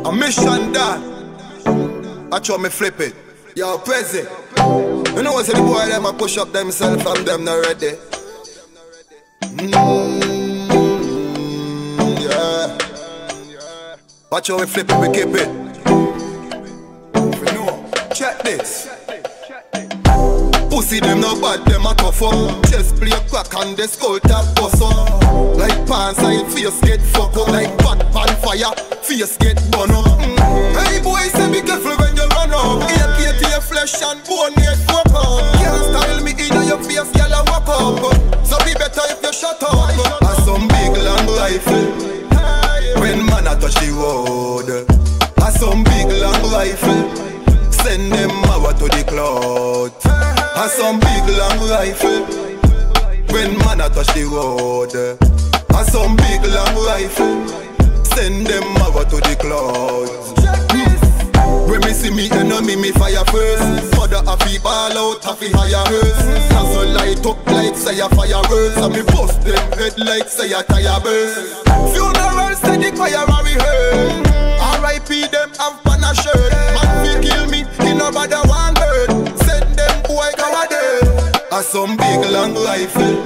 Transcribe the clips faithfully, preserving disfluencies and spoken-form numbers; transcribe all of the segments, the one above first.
A mission done. Watch how me flip it. Yo, Prezi. You know what's the boy them a push up themselves and them not ready. Mm, yeah. Watch how we flip it, we keep it. If you know, check this. Pussy them no bad, them a tough up. Chest play crack and the skull tap bust up. Like pants and face get fuck up. Like pot pan fire, face get burn up. mm. Hey boy, say be careful when you run up. A K to your flesh and bone get fuck up. Can't style me in your face, girl a walk up. So be better if you shut up. A some big long rifle when man a touch the road. A some big long rifle send them over to the cloud. A some big long rifle when man a touch the road. A some big long rifle send them over to the clouds. mm. When me see me enemy, me fire first. Mother a fi ball out, a fi hire hers. Nozzle light up like say a fireworks. And me bust them head like say a tire burst. Funeral steady choir a rehearse. R I P them have pan a shirt. Man fi kill me, he no bother one bird. Send them boy go a dead. A some big long rifle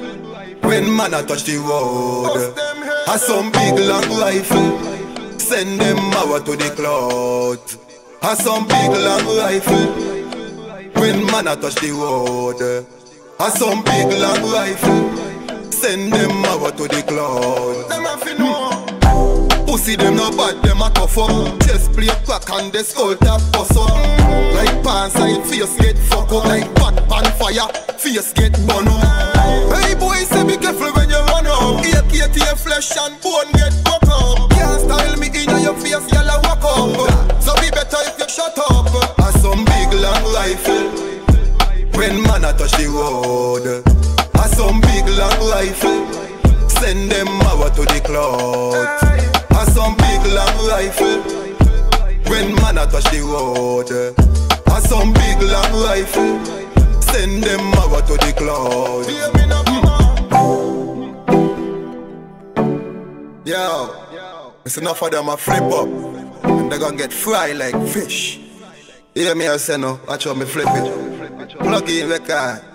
when man a touch the road. A some big long rifle send them over to the cloud. A some big long rifle when man a touch the road. A some big long rifle send them over to the cloud. Them a fi know. Pussy them no bad, them a tough up. Chest play crack and the skull tap bust up. Like pants and face get fuck up. Like pot pan fire, face get burn up. Hey boy, say be careful when you run up. A K to your flesh and bone get fuck up. Can't style me in your face, y'all a walk up. So be better if you shut up. A some big long rifle when man a touch the road. A some big long rifle send them over to the cloud. A some big long rifle when man a touch the road. A some big long rifle send them over to the cloud. mm. Yo, it's enough of them a flip up and they gonna get fried like fish. You hear me I say no? Watch how me flip it. Plug in the car.